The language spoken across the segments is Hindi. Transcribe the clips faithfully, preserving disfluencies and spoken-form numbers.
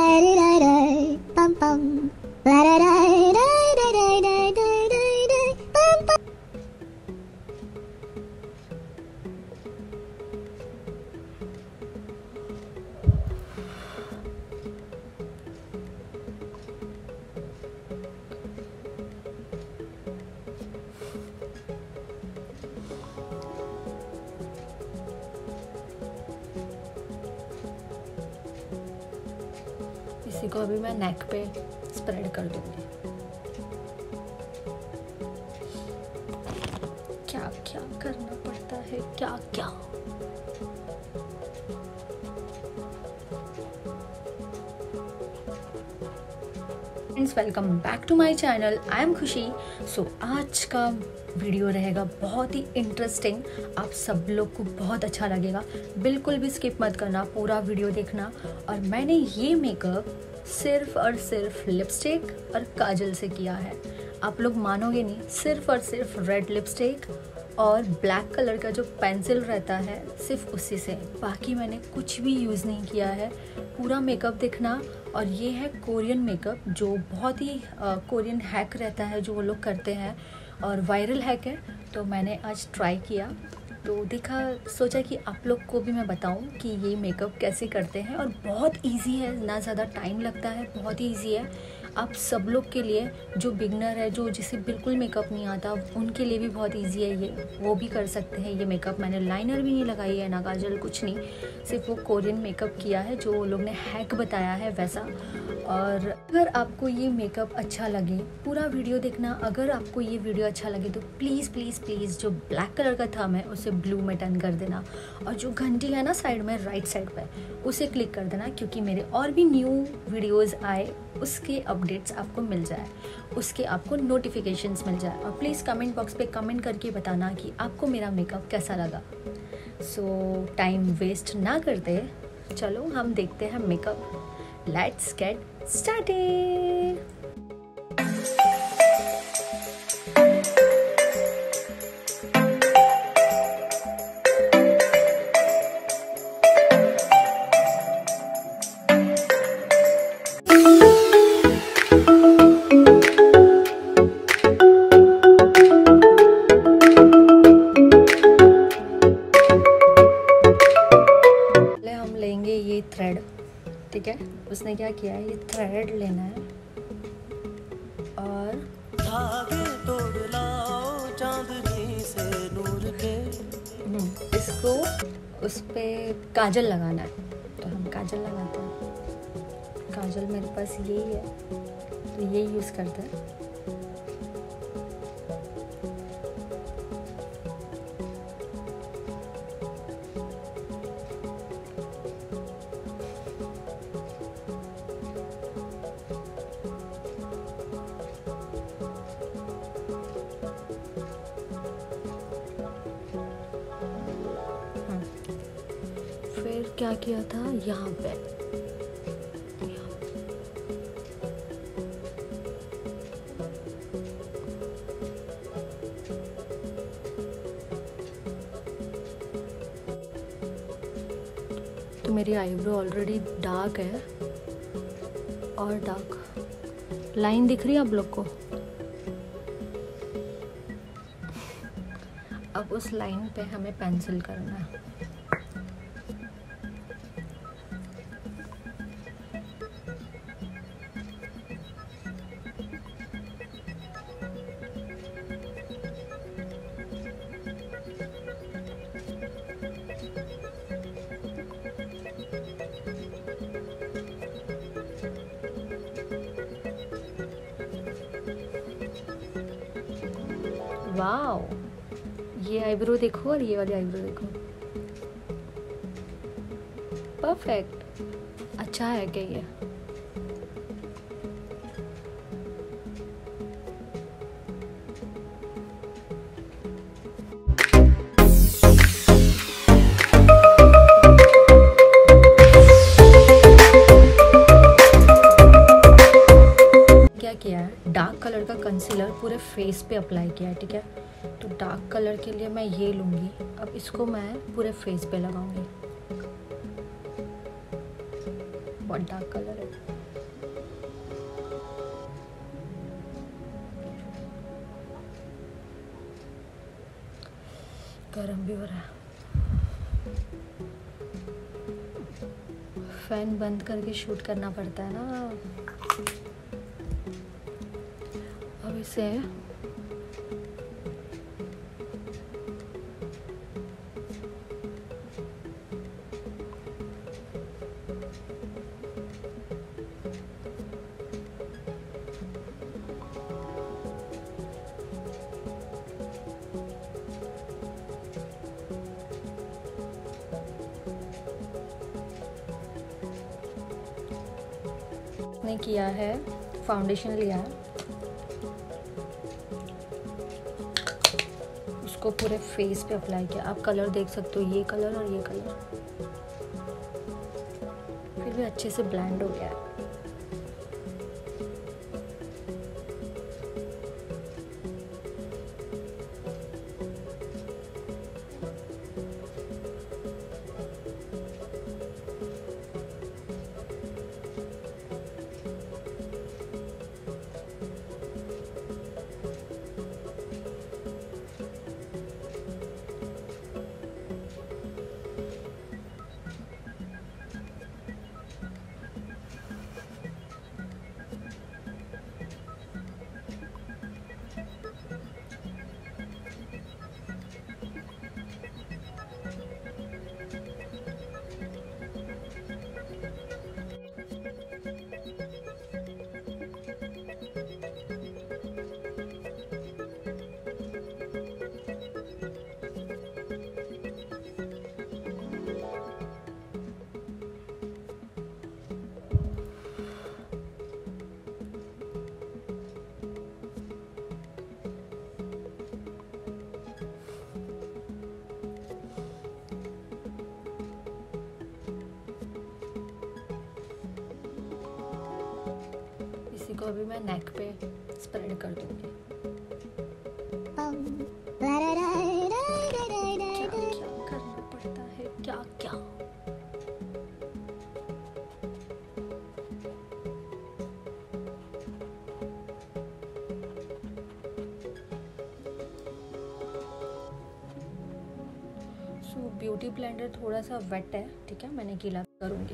इसी को अभी मैं नेक पे स्प्रेड कर दूंगी। क्या क्या करना पड़ता है, क्या क्या। Friends, welcome back to my channel. I am Khushi. So आज का वीडियो रहेगा बहुत ही इंटरेस्टिंग, आप सब लोग को बहुत अच्छा लगेगा। बिल्कुल भी स्किप मत करना, पूरा वीडियो देखना। और मैंने ये मेकअप सिर्फ और सिर्फ लिपस्टिक और काजल से किया है। आप लोग मानोगे नहीं, सिर्फ और सिर्फ रेड लिपस्टिक और ब्लैक कलर का जो पेंसिल रहता है सिर्फ उसी से, बाकी मैंने कुछ भी यूज़ नहीं किया है। पूरा मेकअप देखना। और ये है कोरियन मेकअप, जो बहुत ही कोरियन हैक रहता है जो वो लोग करते हैं और वायरल हैक है। तो मैंने आज ट्राई किया, तो देखा, सोचा कि आप लोग को भी मैं बताऊं कि ये मेकअप कैसे करते हैं। और बहुत इजी है, ना ज़्यादा टाइम लगता है, बहुत ही इजी है। आप सब लोग के लिए, जो बिगनर है, जो जिसे बिल्कुल मेकअप नहीं आता, उनके लिए भी बहुत इजी है ये, वो भी कर सकते हैं ये मेकअप। मैंने लाइनर भी नहीं लगाई है, ना काजल, कुछ नहीं, सिर्फ वो कोरियन मेकअप किया है जो वो लोग ने हैक बताया है वैसा। और अगर आपको ये मेकअप अच्छा लगे, पूरा वीडियो देखना। अगर आपको ये वीडियो अच्छा लगे तो प्लीज़ प्लीज़ प्लीज़ जो ब्लैक कलर का थंब है उसे ब्लू में टर्न कर देना, और जो घंटी है ना साइड में, राइट साइड पे, उसे क्लिक कर देना, क्योंकि मेरे और भी न्यू वीडियोस आए उसके अपडेट्स आपको मिल जाए, उसके आपको नोटिफिकेशंस मिल जाए। और प्लीज़ कमेंट बॉक्स पे कमेंट करके बताना कि आपको मेरा मेकअप कैसा लगा। सो टाइम वेस्ट ना करते, चलो हम देखते हैं makeup. Let's get started. Thread, ठीक है, उसने क्या किया है, ये थ्रेड लेना है और धागे तोड़ लाओ चांदनी से नूर के, इसको उस पे काजल लगाना है। तो हम काजल लगाते हैं। काजल मेरे पास यही है, तो ये यूज़ करते हैं। फिर क्या किया था यहाँ पे, तो मेरी आईब्रो ऑलरेडी डार्क है और डार्क लाइन दिख रही है आप लोग को। अब उस लाइन पे हमें पेंसिल करना है। वाओ, ये आईब्रो देखो और ये वाली आईब्रो देखो, परफेक्ट। अच्छा है क्या ये? क्या किया है, डार्क कलर का कंसीलर पूरे फेस पे अप्लाई किया है, ठीक है। तो डार्क कलर के लिए मैं ये लूँगी, अब इसको मैं पूरे फेस पे लगाऊंगी। बहुत डार्क कलर है। गरम भी हो रहा है। फैन बंद करके शूट करना पड़ता है ना। अब इसे ने किया है, फाउंडेशन लिया है, उसको पूरे फेस पे अप्लाई किया। आप कलर देख सकते हो, ये कलर और ये कलर, फिर भी अच्छे से ब्लेंड हो गया है। इसी को अभी मैं नेक पे स्प्रेड कर दूंगी। क्या क्या करना पड़ता है, क्या क्या। सो ब्यूटी ब्लेंडर थोड़ा सा वेट है, ठीक है, मैंने गीला करूंगी।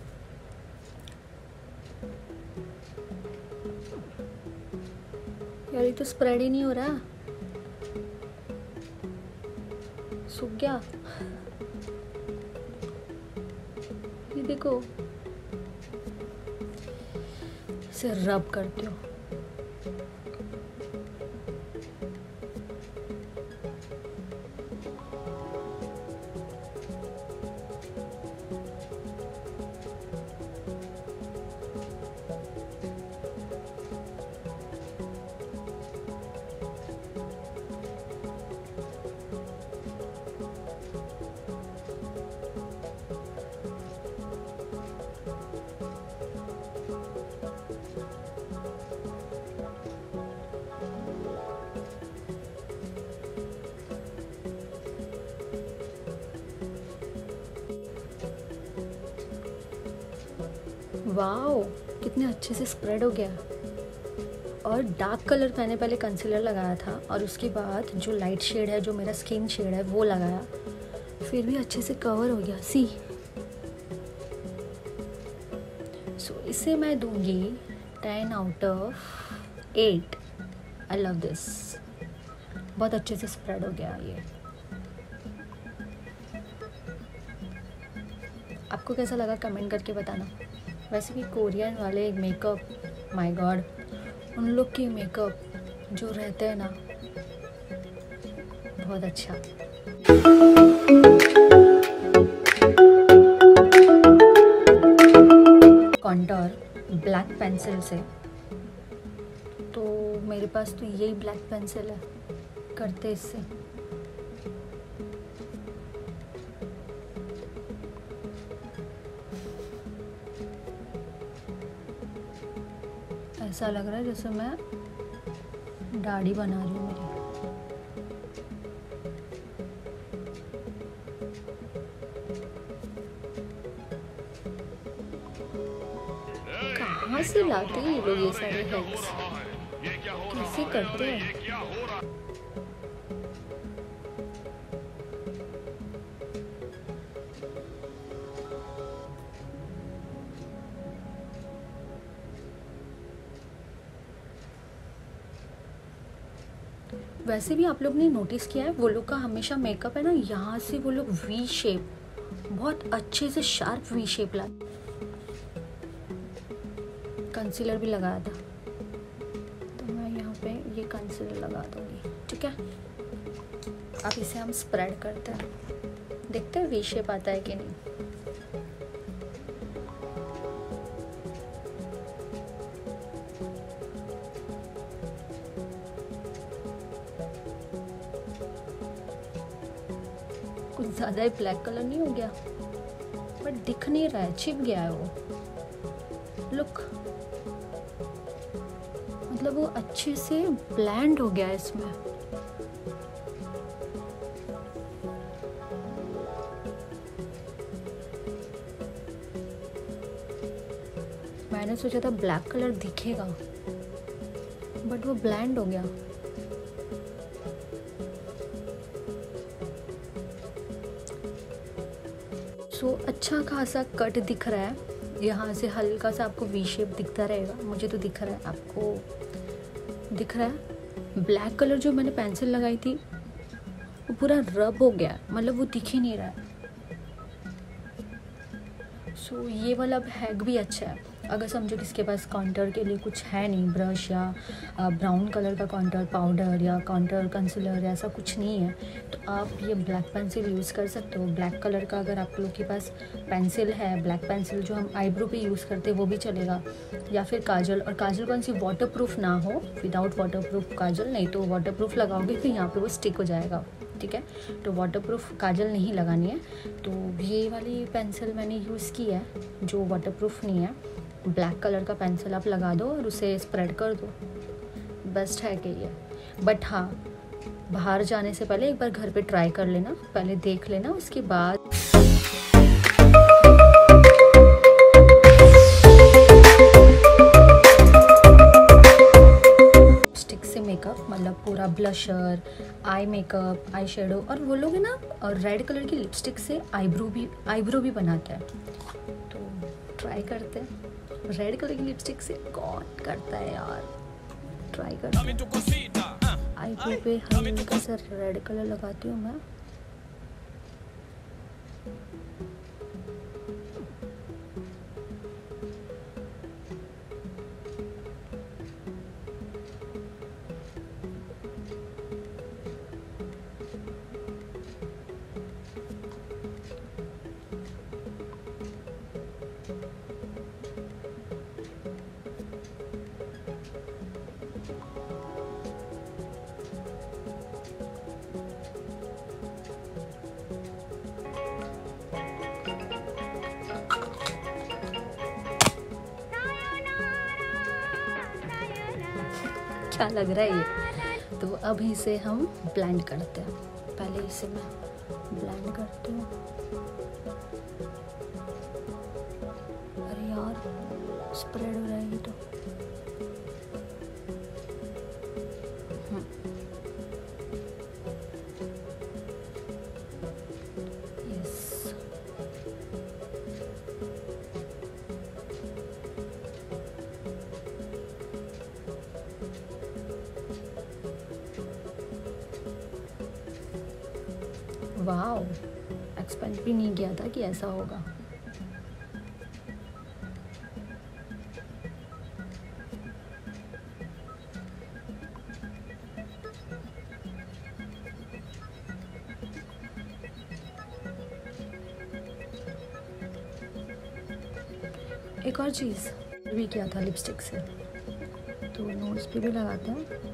यार ये तो स्प्रेड ही नहीं हो रहा, सूख गया। ये देखो, इसे रब करती हूँ। वाओ, कितने अच्छे से स्प्रेड हो गया। और डार्क कलर मैंने पहले कंसीलर लगाया था और उसके बाद जो लाइट शेड है, जो मेरा स्किन शेड है, वो लगाया, फिर भी अच्छे से कवर हो गया। सी सो so, इसे मैं दूंगी ten out of eight. I love this, बहुत अच्छे से स्प्रेड हो गया ये। आपको कैसा लगा कमेंट करके बताना। वैसे भी कोरियन वाले मेकअप, माय गॉड, उन लोग के मेकअप जो रहते हैं ना, बहुत अच्छा। कॉन्टोर ब्लैक पेंसिल से, तो मेरे पास तो यही ब्लैक पेंसिल है, करते इससे। ऐसा लग रहा है जैसे मैं दाढ़ी बना रही हूँ मेरी। कहाँ से लाते हैं ये लोग ये सारे हैक्स, कैसे करते हैं? वैसे भी आप लोग ने नोटिस किया है वो लोग का हमेशा मेकअप है ना, यहाँ से वो लोग वी शेप, बहुत अच्छे से शार्प वी शेप लाते। कंसीलर भी लगाया था तो मैं यहाँ पे ये कंसीलर लगा दूंगी, ठीक है। अब इसे हम स्प्रेड करते हैं, देखते हैं वी शेप आता है कि नहीं। कुछ ज़्यादा ही ब्लैक कलर नहीं हो गया, बट दिख नहीं रहा है, छिप गया है वो लुक, मतलब वो अच्छे से ब्लेंड हो गया है इसमें। मैंने सोचा था ब्लैक कलर दिखेगा बट वो ब्लेंड हो गया। सो so, अच्छा खासा कट दिख रहा है, यहाँ से हल्का सा आपको वी शेप दिखता रहेगा, मुझे तो दिख रहा है, आपको दिख रहा है। ब्लैक कलर जो मैंने पेंसिल लगाई थी वो पूरा रब हो गया, मतलब वो दिख ही नहीं रहा है। सो so, ये वाला हैक भी अच्छा है। अगर समझो किसके पास काउंटर के लिए कुछ है नहीं, ब्रश या ब्राउन कलर का काउंटर पाउडर या काउंटर कंसीलर ऐसा कुछ नहीं है, तो आप ये ब्लैक पेंसिल यूज़ कर सकते हो। ब्लैक कलर का अगर आप लोग के पास पेंसिल है, ब्लैक पेंसिल जो हम आईब्रो पे यूज़ करते हैं वो भी चलेगा, या फिर काजल। और काजल कौन सी वाटर प्रूफ ना हो, विदाउट वाटर प्रूफ काजल, नहीं तो वाटर प्रूफ लगाओगे फिर यहाँ पर वो स्टिक हो जाएगा, ठीक है। तो वाटरप्रूफ काजल नहीं लगानी है। तो ये वाली पेंसिल मैंने यूज़ की है जो वाटरप्रूफ नहीं है। ब्लैक कलर का पेंसिल आप लगा दो और उसे स्प्रेड कर दो, बेस्ट है कि ये। बट हाँ, बाहर जाने से पहले एक बार घर पे ट्राई कर लेना, पहले देख लेना, उसके बाद मेकअप, मतलब पूरा blusher, eye makeup, eye shadow, और वो लोग है ना रेड कलर की लिपस्टिक से आईब्रो भी आईब्रो भी बनाते हैं। तो ट्राई करते हैं, रेड कलर की लिपस्टिक से कौन करता है यार, ट्राई करते हैं। आईब्रो पे हल्का सा रेड कलर लगाती हूँ मैं। क्या लग रहा है ये। तो अब इसे हम ब्लेंड करते हैं, पहले इसे मैं ब्लेंड करती हूँ। अरे यार स्प्रेड हो रहा है ये तो। यस, वाओ, एक्सपेक्ट भी नहीं किया था कि ऐसा होगा। एक और चीज़ भी किया था लिपस्टिक से, तो नोज़ पे भी लगाते हैं।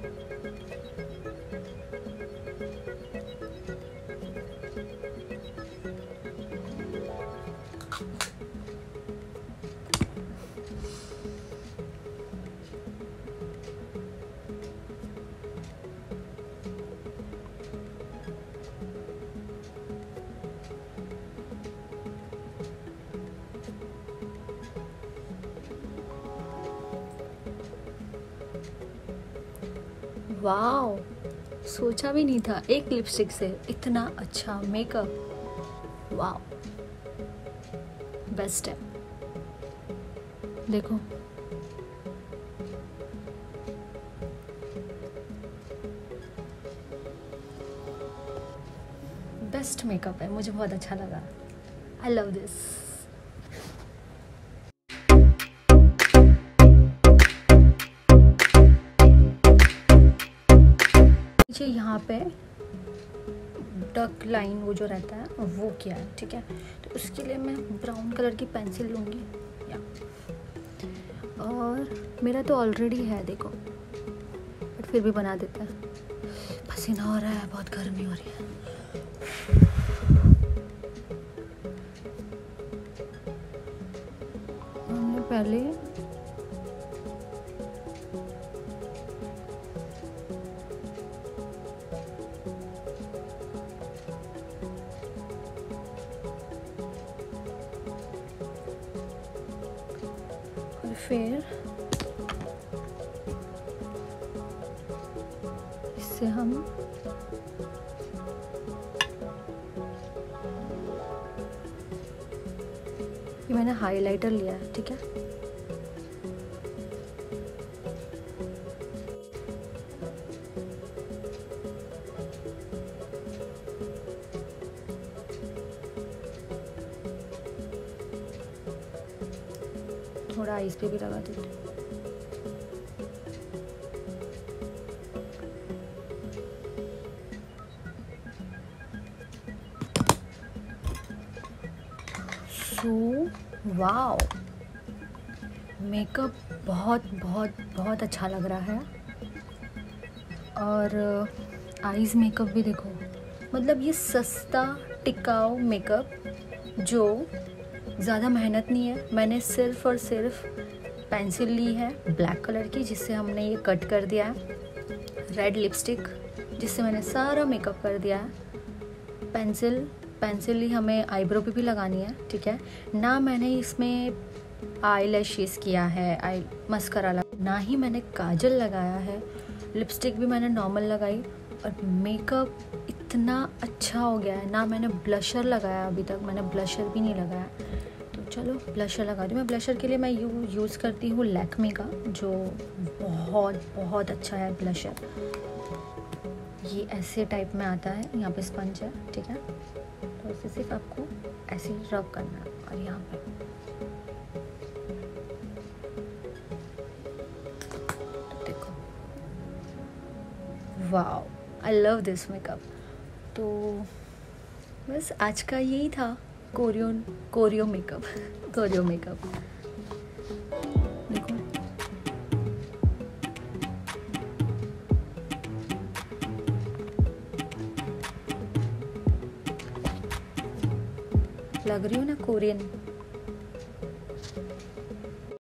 वाओ, सोचा भी नहीं था एक लिपस्टिक से इतना अच्छा मेकअप। वाओ, बेस्ट है। देखो बेस्ट मेकअप है, मुझे बहुत अच्छा लगा। I love this. यहाँ पे डक लाइन वो जो रहता है वो किया है, ठीक है। तो उसके लिए मैं ब्राउन कलर की पेंसिल लूँगी या और मेरा तो ऑलरेडी है देखो, बट फिर भी बना देता है। पसीना हो रहा है, बहुत गर्मी हो रही है। हमने पहले फिर इससे हम ये मैंने हाइलाइटर लिया है, ठीक है। थोड़ा आईज पे भी लगा देते हैं। सो वाओ, मेकअप बहुत बहुत बहुत अच्छा लग रहा है। और आईज मेकअप भी देखो, मतलब ये सस्ता टिकाऊ मेकअप जो ज़्यादा मेहनत नहीं है। मैंने सिर्फ और सिर्फ पेंसिल ली है ब्लैक कलर की, जिससे हमने ये कट कर दिया है। रेड लिपस्टिक जिससे मैंने सारा मेकअप कर दिया है। पेंसिल पेंसिल ही हमें आईब्रो पे भी लगानी है, ठीक है ना। मैंने इसमें आई लैशेस किया है, आई मस्करा लगा, ना ही मैंने काजल लगाया है। लिपस्टिक भी मैंने नॉर्मल लगाई और मेकअप इतना अच्छा हो गया है ना। मैंने ब्लशर लगाया, अभी तक मैंने ब्लशर भी नहीं लगाया, तो चलो ब्लशर लगा दूँ। मैं ब्लशर के लिए मैं यू यूज़ करती हूँ लैक्मे का, जो बहुत बहुत अच्छा है ब्लशर। ये ऐसे टाइप में आता है, यहाँ पे स्पंज है, ठीक है। तो इसे सिर्फ आपको ऐसे ही रब करना है और यहाँ पे देखो, wow, I love this makeup. तो बस आज का यही था कोरियो कोरियो मेकअप कोरियो मेकअप। देखो लग रही हो ना कोरियन।